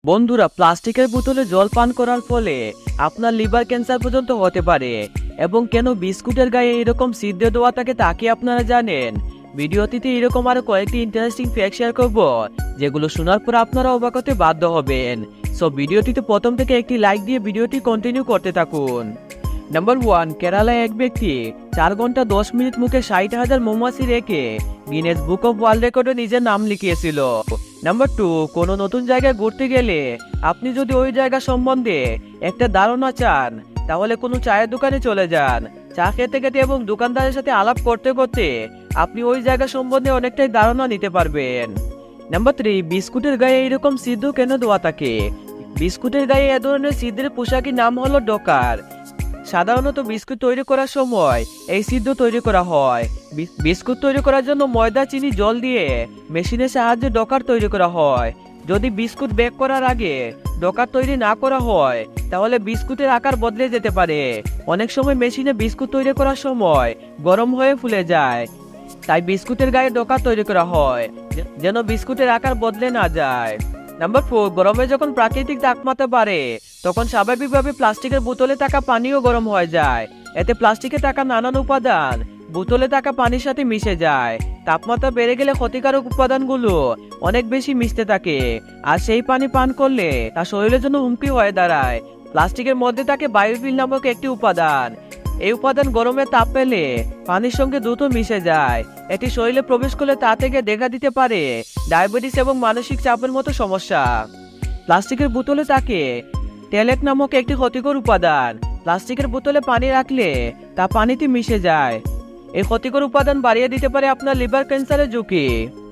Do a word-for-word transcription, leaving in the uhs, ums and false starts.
বন্ধুরা, প্লাস্টিকের বোতলে জল পান করার ফলে আপনার লিভার ক্যান্সার পর্যন্ত হতে পারে। এবং কেন বিস্কুটের গায়ে এরকম সিদ্ধ দেওয়া থাকে তা কি আপনারা জানেন? ভিডিওটিতে এরকম আরো কয়েকটি ইন্টারেস্টিং ফ্যাক্ট শেয়ার করব, যেগুলো শোনার পর আপনারা অবাক হতে বাধ্য হবেন। সো ভিডিওটিতে প্রথম থেকে একটি লাইক দিয়ে ভিডিওটি কন্টিনিউ করতে থাকুন। নাম্বার ওয়ান, কেরালায় এক ব্যক্তি চার ঘন্টা দশ মিনিট মুখে ষাট হাজার মৌমাছি রেখে গিনেস বুক অফ ওয়ার্ল্ড রেকর্ডে নিজের নাম লিখিয়েছিল। নাম্বার টু, কোনো নতুন জায়গায় ঘুরতে গেলে আপনি যদি ওই জায়গা সম্বন্ধে একটা ধারণা চান, তাহলে কোনো চায়ের দোকানে চলে যান। চা খেতে খেতে এবং দোকানদারের সাথে আলাপ করতে করতে আপনি ওই জায়গা সম্বন্ধে অনেকটাই ধারণা নিতে পারবেন। নাম্বার থ্রি, বিস্কুটের গায়ে এরকম সিদ্ধ কেন দেওয়া থাকে? বিস্কুটের গায়ে এ ধরনের সিদ্ধের পোশাকের নাম হলো ডকার। সাধারণত বিস্কুট তৈরি করার সময় এই সিদ্ধ তৈরি করা হয়। বিস্কুট তৈরি করার জন্য ময়দা, চিনি, জল দিয়ে মেশিনের সাহায্যে ডকার তৈরি করা হয়। যদি বিস্কুট বেক করার আগে ডকার তৈরি না করা হয়, তাহলে বিস্কুটের আকার বদলে যেতে পারে। অনেক সময় মেশিনে বিস্কুট তৈরি করার সময় গরম হয়ে ফুলে যায়, তাই বিস্কুটের গায়ে ডকার তৈরি করা হয় যেন বিস্কুটের আকার বদলে না যায়। নাম্বার ফোর, গরমে যখন প্রাকৃতিক তাপমাত্রা বাড়ে, তখন স্বাভাবিকভাবে প্লাস্টিকের বোতলে থাকা পানিও গরম হয়ে যায়। এতে প্লাস্টিকে থাকা নানান উপাদান বোতলে থাকা পানির সাথে মিশে যায়। তাপমাত্রা বেড়ে গেলে ক্ষতিকারক উপাদানগুলো অনেক বেশি মিশতে থাকে, আর সেই পানি পান করলে তা শরীরের জন্য হুমকি হয়ে দাঁড়ায়। প্লাস্টিকের মধ্যে থাকে বায়োফিল নামক একটি উপাদান। এই উপাদান গরমে তাপ পেলে পানির সঙ্গে দ্রুত মিশে যায়। এটি শরীরে প্রবেশ করলে তা থেকে দেখা দিতে পারে ডায়াবেটিস এবং মানসিক চাপের মতো সমস্যা। প্লাস্টিকের বোতলে থাকে টেলেট নামক একটি ক্ষতিকর উপাদান। প্লাস্টিকের বোতলে পানি রাখলে তা পানিতে মিশে যায়। এই ক্ষতিকর উপাদান বাড়িয়ে দিতে পারে আপনার লিভার ক্যান্সারের ঝুঁকি।